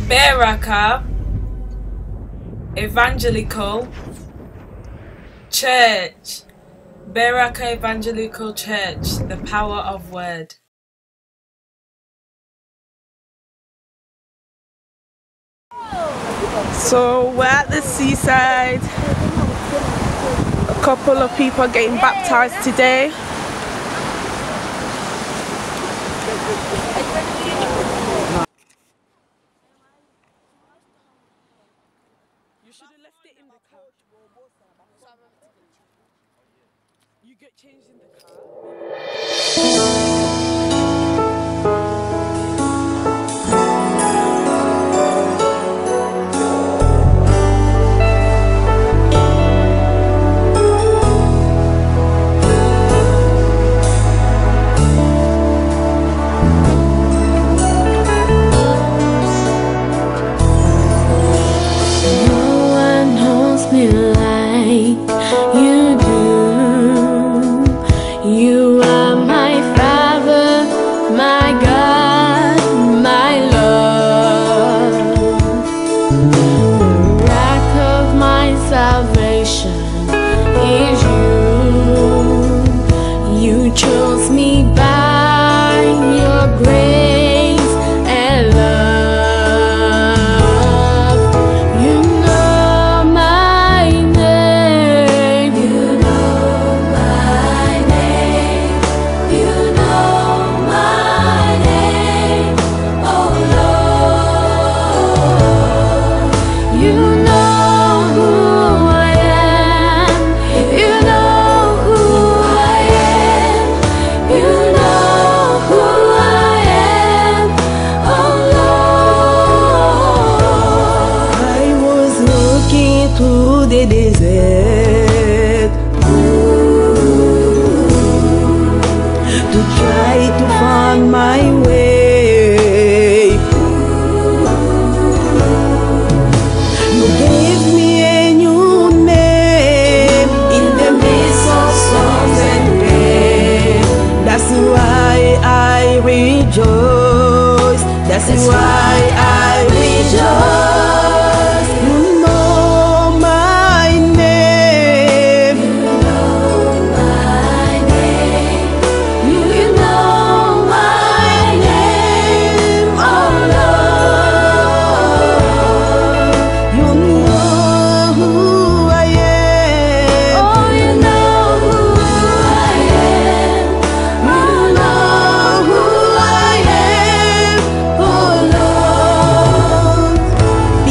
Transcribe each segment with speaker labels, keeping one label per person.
Speaker 1: Beraka Evangelical Church. Beraka Evangelical Church, the power of word.
Speaker 2: So we're at the seaside. A couple of people are getting baptized today. You should have left it in the car. You get changed in the car.
Speaker 3: That's why I rejoice. You know my name. You know my name. You know my name. Oh Lord, you know who I am. Oh, you know who I am. You know who I am. Oh Lord,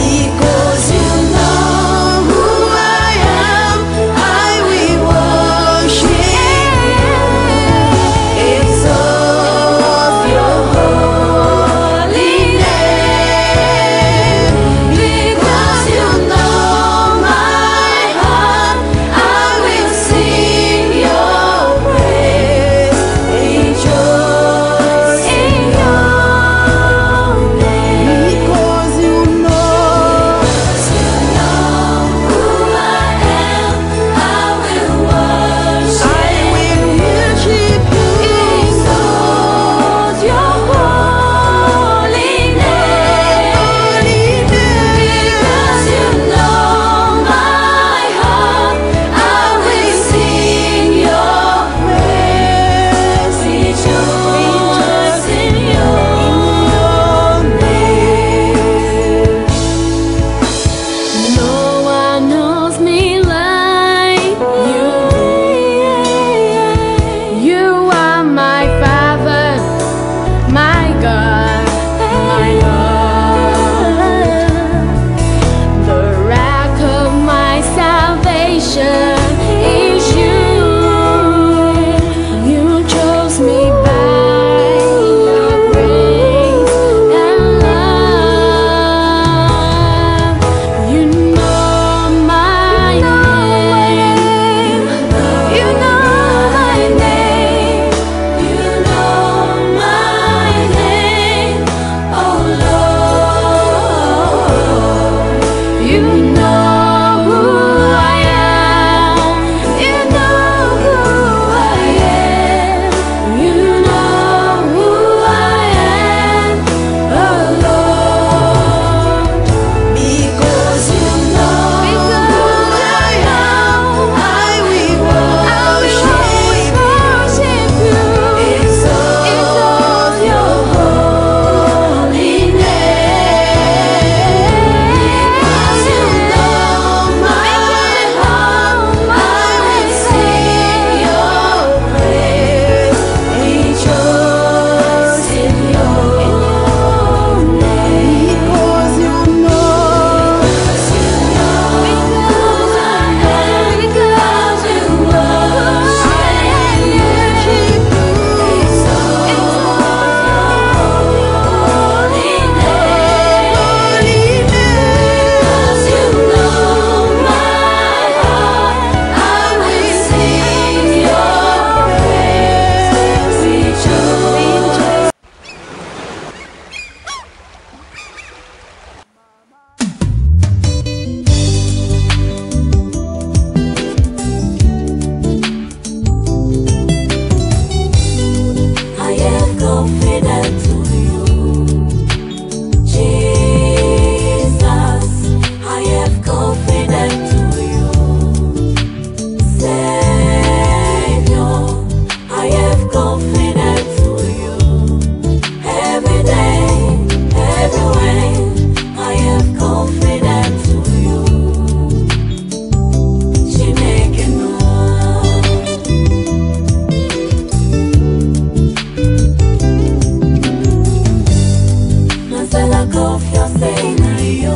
Speaker 3: confiance na yo.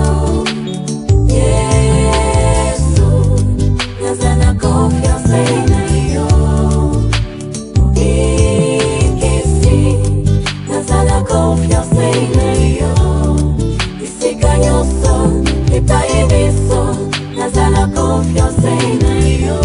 Speaker 3: Yesu, nazana confiance na yo. Ikesi, nazana confiance na yo. Isika nyonso, epai biso, nazana confiance na yo.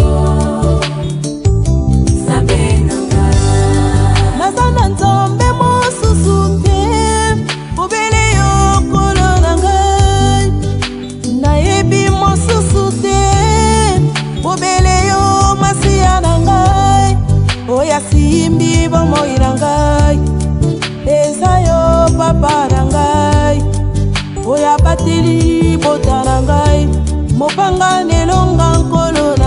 Speaker 3: Nazana nzambe mosusu te, obele yo kolo na ngai. Nayebi mosusu te, obele yo masiya na ngai. Oya simbi bomoi na ngai, eza yo papa na ngai. Oya bateli bota na ngai, mopanga nelonga nkolo na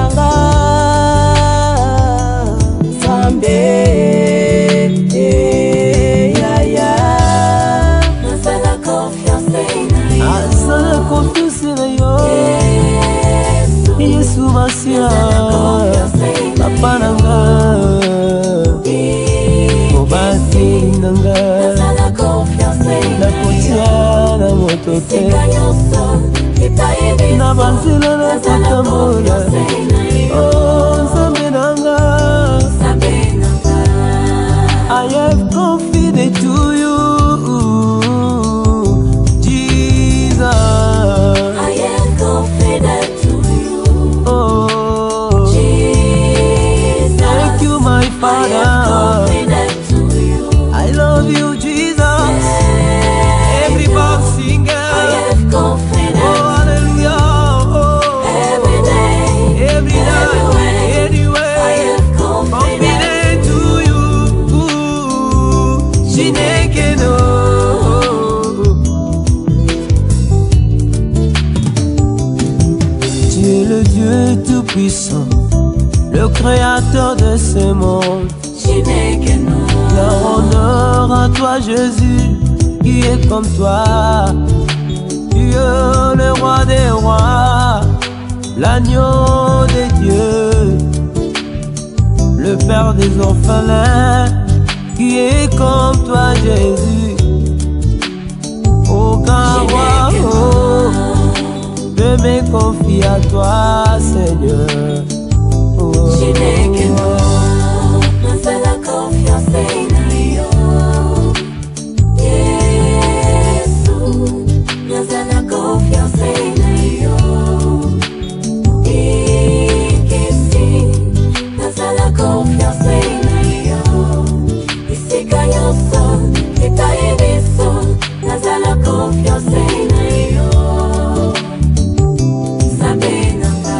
Speaker 3: ngai. Nzambe Yesu Masia, Papa nanga, Obati nanga, na kotia na motote, na banzela na kotambola, oh Nzambe nanga, I have confided to you. I love you, Jesus. Everybody sing it. I have confidence. Oh, hallelujah. Oh, every day, every night, anyway. I have confidence to you. Shinekeno. Tu es le Dieu tout-puissant, le créateur de ce monde. Honneur à toi Jésus, qui est comme toi. Tu es le roi des rois, l'agneau des dieux, le père des orphelins, qui est comme toi Jésus. Aucun roi, oh, je me confie à toi Seigneur. Oh, nazana confiance na yo. Yesu, nazana confiance na yo. Ikesi, nazana confiance na yo. Isika nyonso, epai biso, nazana confiance na yo. Nzambe nanga.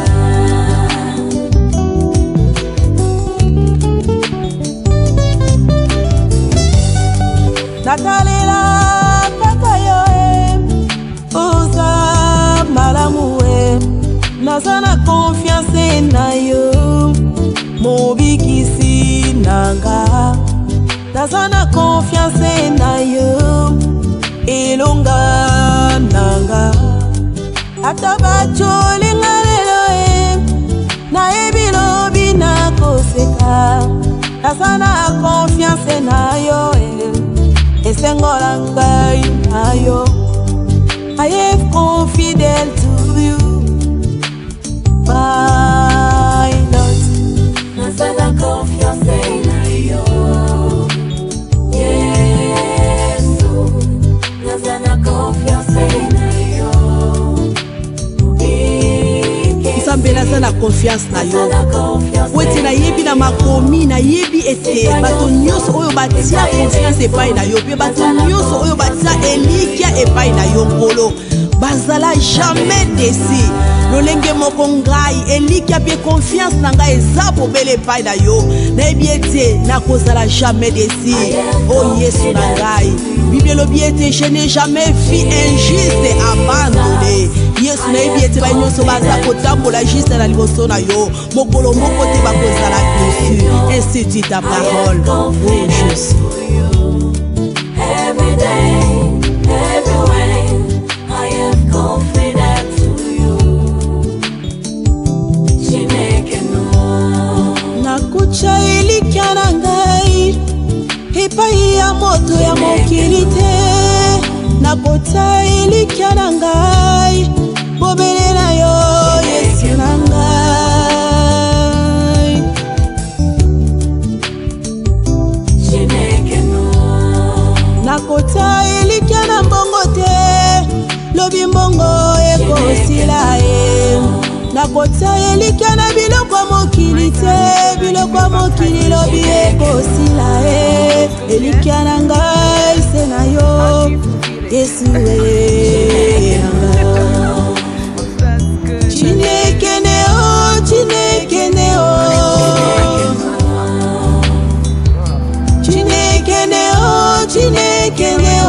Speaker 3: Natalela kaka yo oza malamu nazana confiance na yo, mobikisi nanga. Nazana confiance na yo, elonga nanga. Ata bacholinga lelo na ebilobi na koseka. Nazana confiance na yo, esengola ngai na yo. I have confidence to you, my Lord. Nazana confiance na yo. Yesu, nazana confiance na yo. Nzambe nazana confiance na yo. Weti na yebi na makomi na yebi ete bato nyonso oyo batia confiance epai na yo, pe bato nyonso oyo batia elikia epai na yo nkolo bazala jamais déçu. Lolenge moko ngai elikia pe confiance na ngai eza pobele epai na yo, nayebi ete nakozala jamais déçu. Oh Yesu na ngai, Bible elobi ete je n'ai jamais vu injuste abandonné. Yesu nayebi ete banyonso baza kotambola juste na liboso na yo, mokolo moko te bakozala déçu. Ainsi dit ta parole, oh Jésus. Every day, every way, I have confidence to you. Nakucha elikia na ngai epai ya moto ya mokili te, na nakota elikya na ngai bobele na yo Yesu na ngai nakota elikya na mbongo te lobi mbongo ekosila ye nakota elikya na biloko mokili te biloko mokili lobi ekosila ye elikya na ngai se na yo Yesu na ngai Chinekene o Chinekene o Chinekene o Chinekene o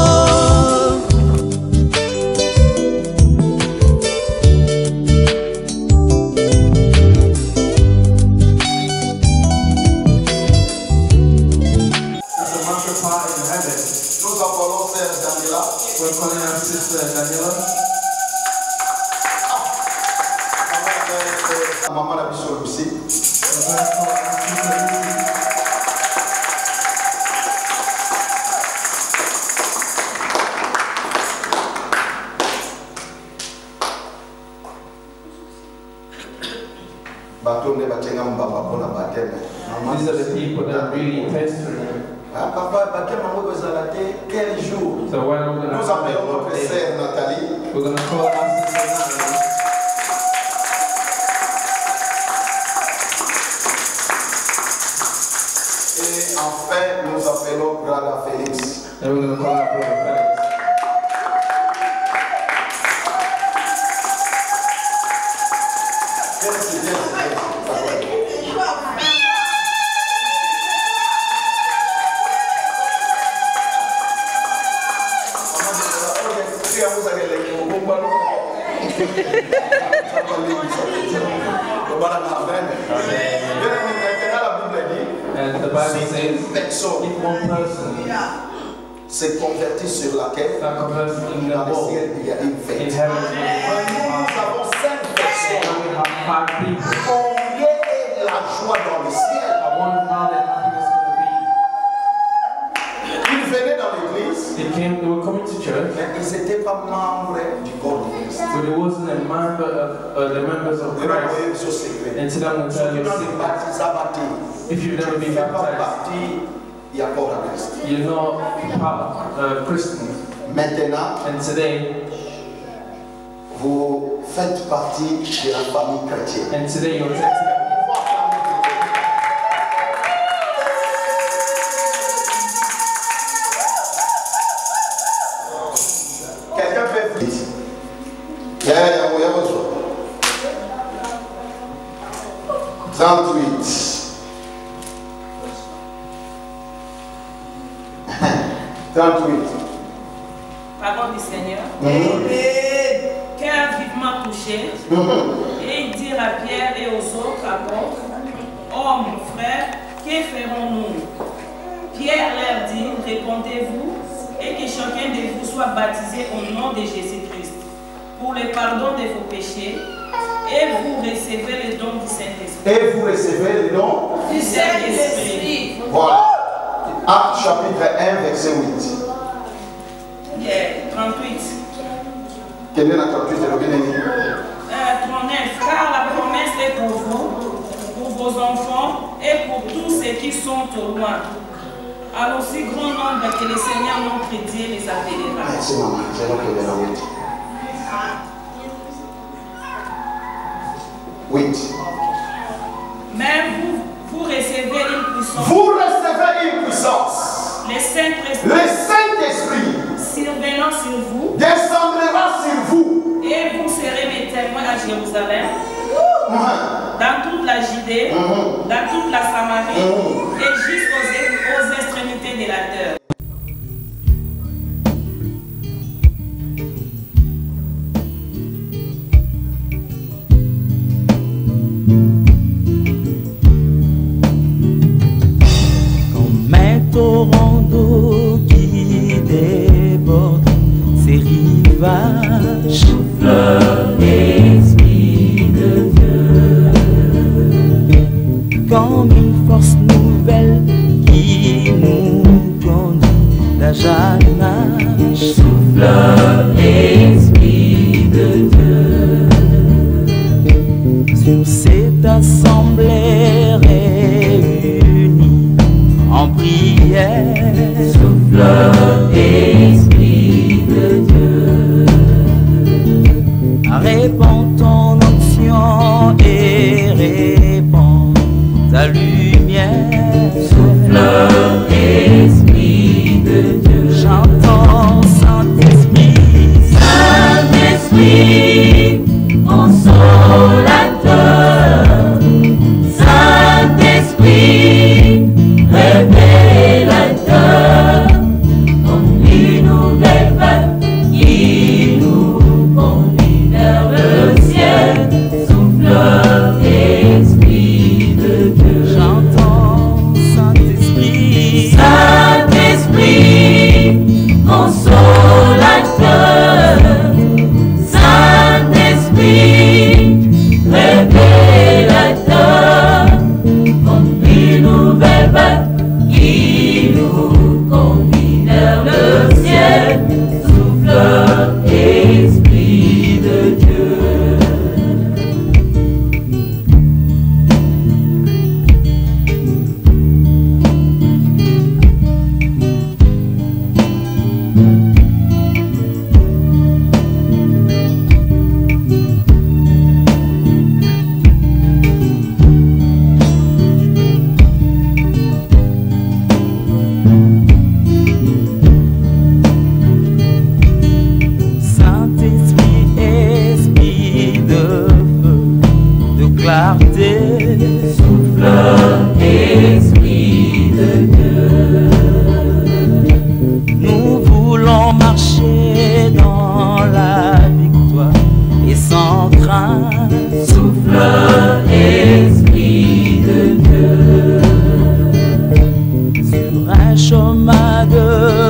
Speaker 4: We're calling our sister Daniela. Maman la Bishop aussi. These are the people that really test her.
Speaker 5: Papa, quel jour?
Speaker 4: So when we're going to
Speaker 5: Nathalie.
Speaker 4: We're going to call our sister Natalie.
Speaker 5: Et enfin, nous appelons Brother Félix.
Speaker 4: And we're going to call our brother Felix. And the Bible says, if one person
Speaker 5: s'est converti sur laquelle
Speaker 4: that converts in the
Speaker 5: dans le
Speaker 4: world,
Speaker 5: ciel il y a une fête.
Speaker 4: in heaven,
Speaker 5: Nous avons 5 personnes.
Speaker 4: we have 5 people.
Speaker 5: Combien est la joie dans le ciel?
Speaker 4: I wonder how their happiness is
Speaker 5: Ils venaient dans l'église,
Speaker 4: going to be. They were coming to church,
Speaker 5: mais ils n'étaient pas membres du corps de Christ.
Speaker 4: but it wasn't a member of the members of
Speaker 5: Ils n'ont pas
Speaker 4: Christ.
Speaker 5: eu ce secret.
Speaker 4: And today I'm going to tell you a
Speaker 5: Dans le
Speaker 4: secret.
Speaker 5: baptisé,
Speaker 4: If you've never
Speaker 5: tu ne
Speaker 4: been
Speaker 5: fais pas
Speaker 4: baptized,
Speaker 5: partie, il y a corps à Christ.
Speaker 4: you're not part of Christians.
Speaker 5: Maintenant,
Speaker 4: And today,
Speaker 5: vous faites partie de la famille chrétienne.
Speaker 4: and today you're taking.
Speaker 5: Quelqu'un fait vite. Il y a besoin. 38. 38.
Speaker 1: Parole du Seigneur. Cœur vivement touché. Et il dit à Pierre et aux autres apôtres, hommes, frères, que ferons-nous? Pierre leur dit, répondez-vous, et que chacun de vous soit baptisé au nom de Jésus-Christ pour le pardon de vos péchés, et vous recevez le don du Saint-Esprit.
Speaker 5: Et vous recevez le don
Speaker 1: Du Saint-Esprit.
Speaker 5: Voilà. Acte chapitre 1, verset 8.
Speaker 1: 38.
Speaker 5: Quel est la 38 de
Speaker 1: 39. Car la promesse est pour vous, pour vos enfants et pour tous ceux qui sont au loin, à l'aussi grand nombre que le Seigneur notre Dieu les appellera.
Speaker 5: Merci maman, c'est donc que la 8. 8.
Speaker 1: Mais vous recevez une puissance.
Speaker 5: Vous recevez une puissance.
Speaker 1: Le Saint-Esprit
Speaker 5: Le Saint-Esprit
Speaker 1: survenant sur vous,
Speaker 5: descendra sur vous.
Speaker 1: et vous serez mes témoins à Jérusalem, dans toute la Judée, dans toute la Samarie, et jusqu'aux extrémités de la terre.
Speaker 6: Comme un torrent d'eau qui déborde ses rivages, l'Esprit de Dieu, comme une force nouvelle qui nous conduit d'âge à âge. Esprit de Dieu, sur cette assemblée réunie en prière. Souffle, Esprit de Dieu, répands ton onction et répands ta lumière. Souffle, Esprit de Dieu, j'entends Saint-Esprit. Saint-Esprit, consolateur. Saint-Esprit, révélateur. Comme une nouvelle vague qui nous conduit vers le ciel. Souffle, Esprit de Dieu, j'entends Saint-Esprit. Saint-Esprit, consolateur. Saint-Esprit, révélateur. Comme une nouvelle vague qui nous conduit vers le ciel. Souffle, Esprit de Dieu. Saint-Esprit, esprit de feu, de clarté. Souffle, Esprit de Dieu, nous voulons marcher dans la victoire et sans crainte. Souffle, Esprit de Dieu, sur un chemin de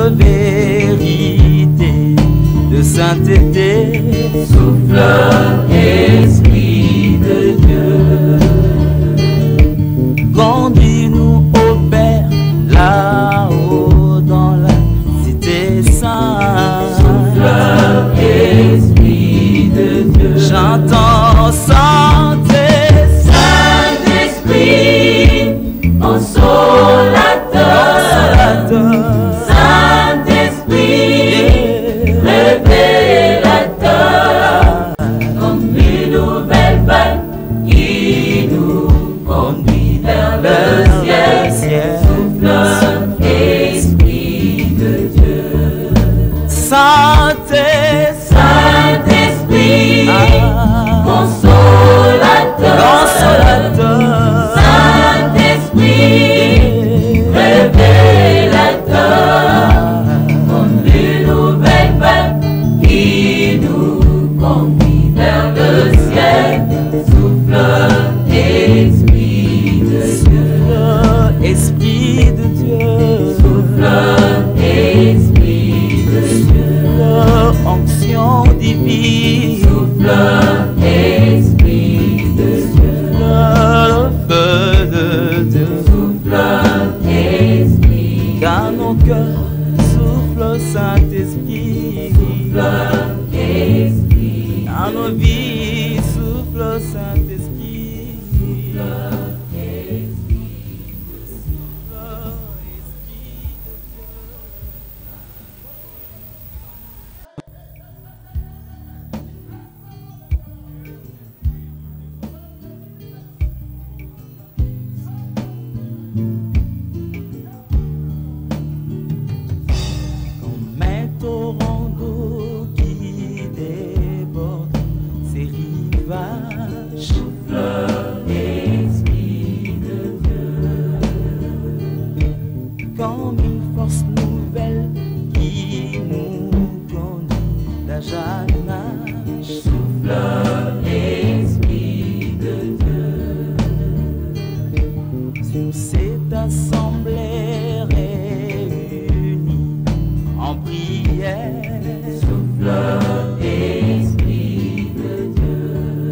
Speaker 6: vérité, de sainteté. Souffle, Esprit de Dieu, conduis-nous au Père, là-haut dans la cité sainte. Souffle, Esprit de Dieu, j'entends Saint-Esprit, consolateur. Saint-Esprit, révélateur. Comme une nouvelle vague qui nous conduit vers le ciel. Souffle, Esprit de Dieu. Saint-Esprit, consolateur. Saint-Esprit, révélateur. Comme une nouvelle vague qui nous conduit vers le ciel. Souffle, Esprit de Dieu. Esprit de Dieu. Souffle, Esprit de Dieu. Onction divine. Souffle, Esprit de Dieu. Feu de Dieu. Souffle, Esprit. Dans nos cœurs, souffle Saint-Esprit. Souffle, Esprit. Dans nos vies, souffle Saint-Esprit. Souffle, Esprit. Comme un torrent d'eau qui déborde ses rivages. Souffle, Esprit de Dieu, comme une force nouvelle qui nous conduit d'âge à âge. Souffle, Esprit de Dieu, sur cette assemblée réunie en prière. Souffle, Esprit de Dieu,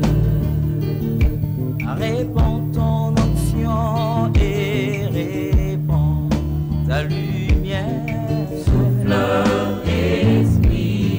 Speaker 6: répands ton onction et répands ta lumière. Souffle, Esprit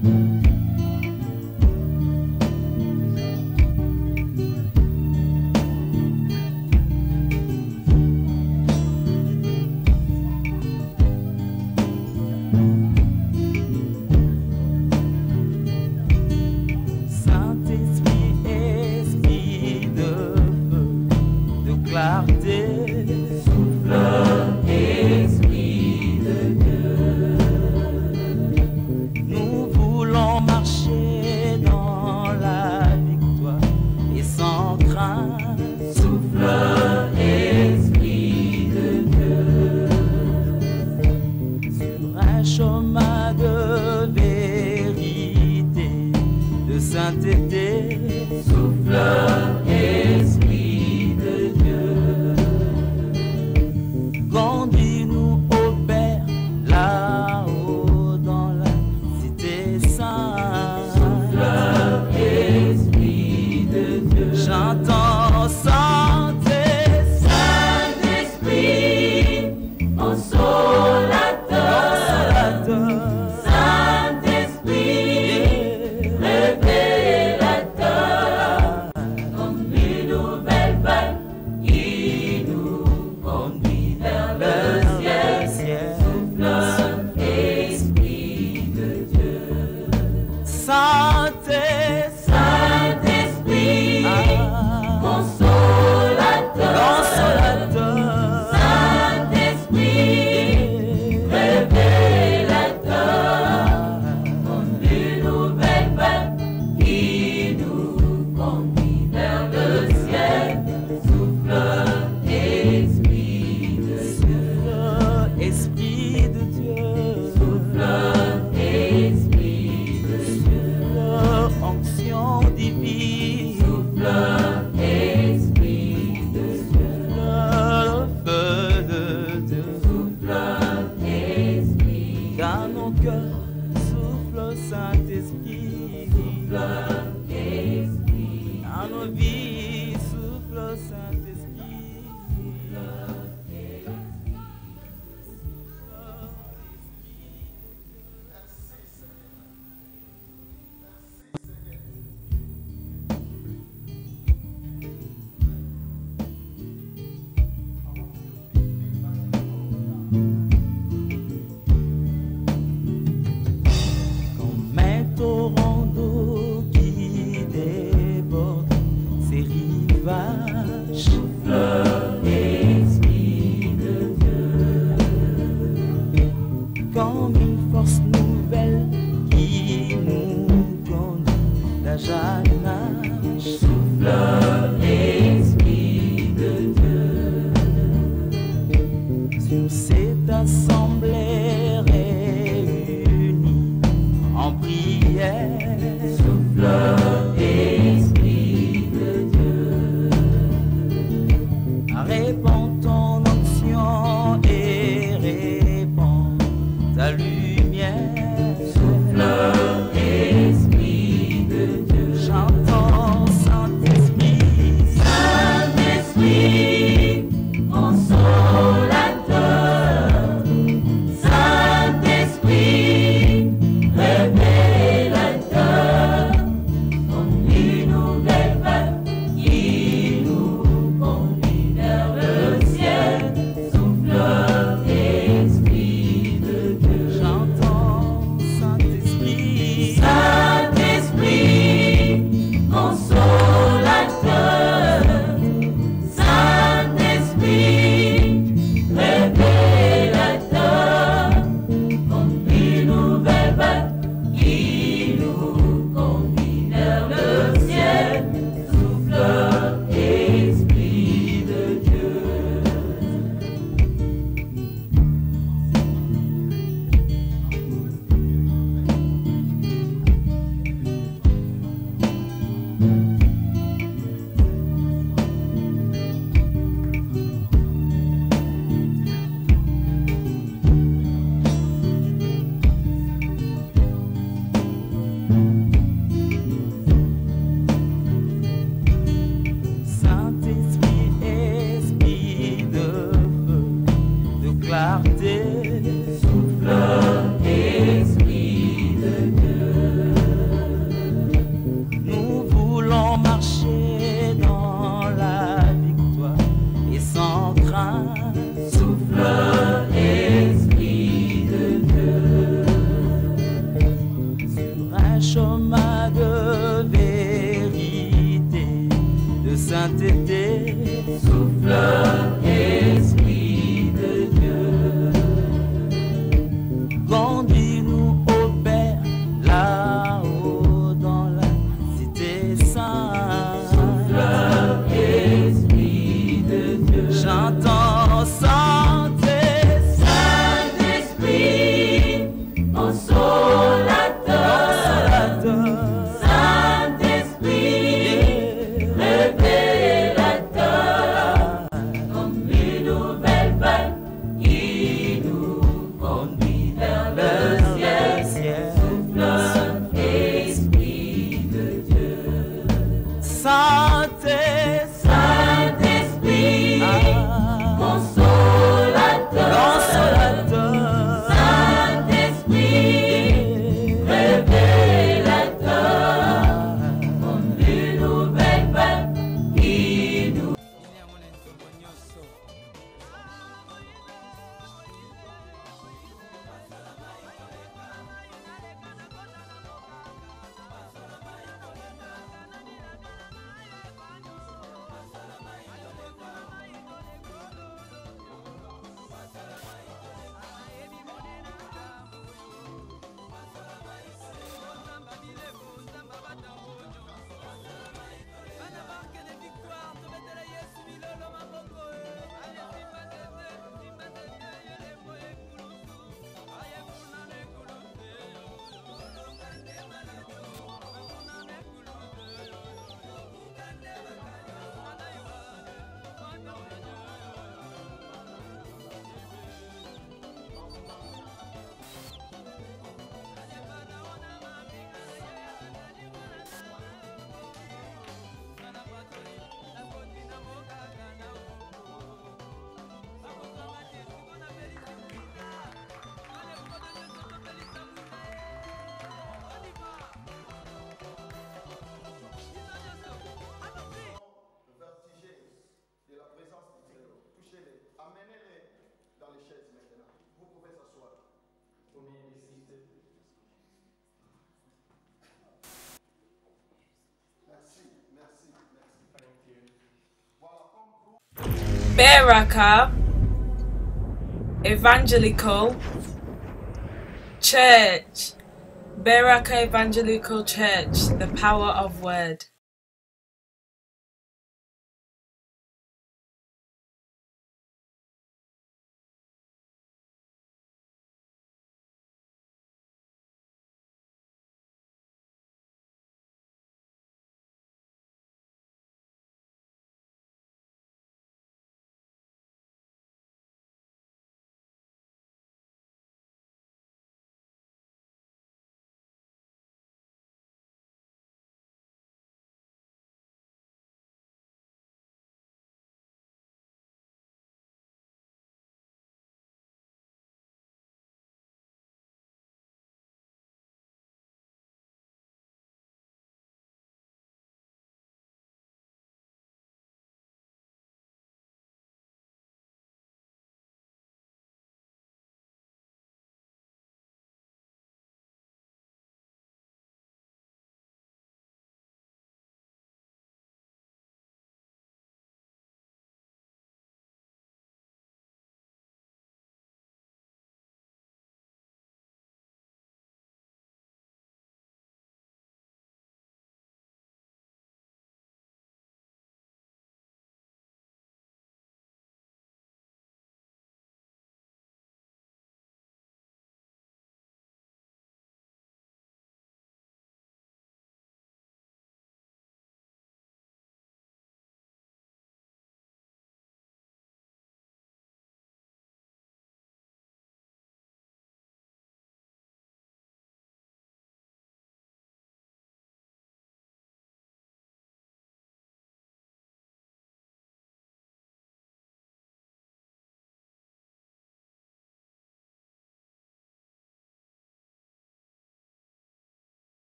Speaker 6: Comme un torrent d'eau qui déborde,
Speaker 1: Beraka Evangelical Church. Beraka Evangelical Church, the power of word.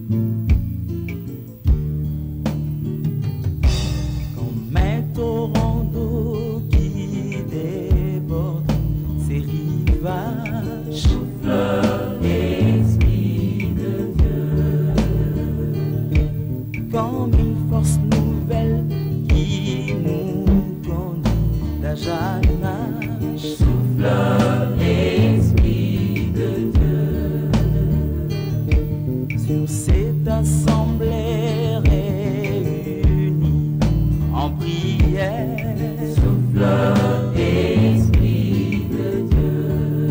Speaker 6: Comme un torrent d'eau qui déborde ses rivages, souffle l'Esprit de Dieu. Comme une force nouvelle qui nous conduit d'âge à âge, souffle l'Esprit de Dieu. Sur cette assemblée réunie en prière, souffle l'Esprit de Dieu.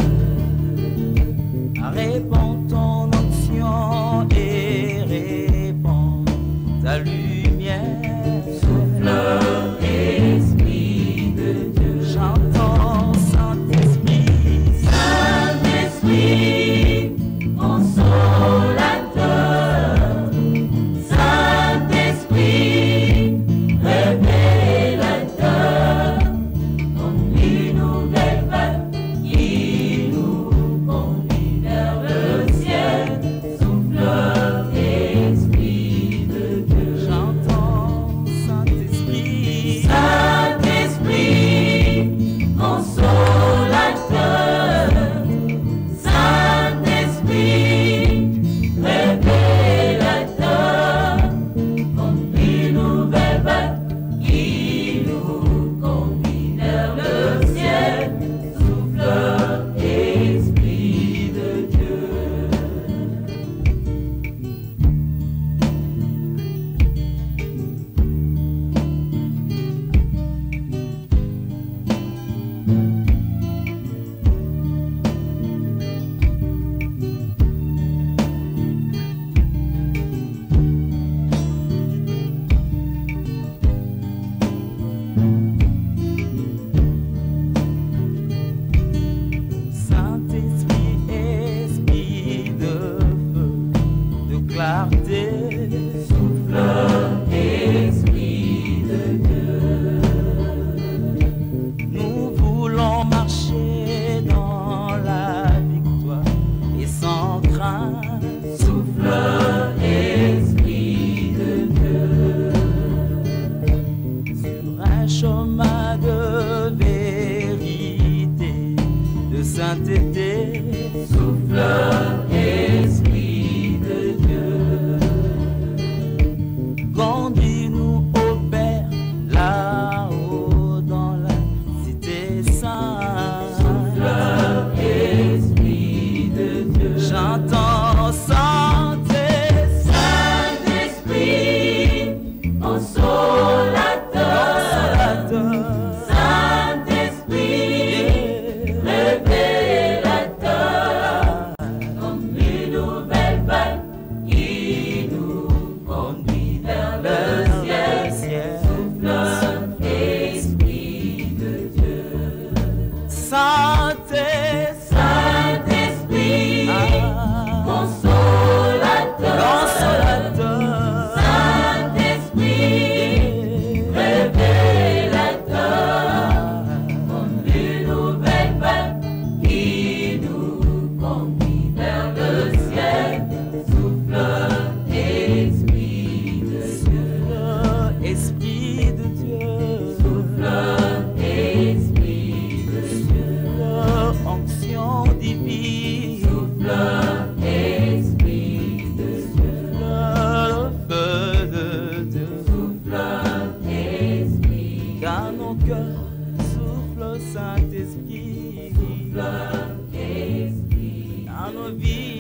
Speaker 6: Répands ton onction et répands ta lumière, souffle l'Esprit de Dieu. J'entends Saint-Esprit, Saint-Esprit, consolateur, Saint-Esprit, révélateur, comme une nouvelle vague qui nous conduit vers le ciel, souffle l'Esprit de Dieu. J'entends Saint-Esprit, Saint-Esprit, consolateur, Saint-Esprit, révélateur, comme une nouvelle vague qui nous conduit vers le ciel, souffle l'Esprit de Dieu. Saint-Esprit, esprit de feu, de clarté, souffle l'Esprit de Dieu. Nous voulons marcher dans la victoire et sans crainte, souffle l'Esprit de Dieu. Sur un chemin de vérité, de sainteté, souffle l'Esprit de Dieu. Conduis-nous au Père, là-haut dans la cité sainte, souffle l'Esprit de Dieu. J'entends Saint-Esprit, consolateur, Saint-Esprit, révélateur, comme une nouvelle vague qui nous conduit vers le ciel, souffle l'Esprit de Dieu. Saint-Esprit, consolateur, Saint-Esprit, révélateur, comme une nouvelle vague qui nous conduit vers le ciel, souffle l'Esprit de Dieu. Esprit de Dieu, souffle Esprit de Dieu. Onction divine, souffle Esprit de Dieu. Feu de Dieu, souffle Esprit. Dans nos cœurs, souffle Saint-Esprit, souffle Esprit. Dans nos vies,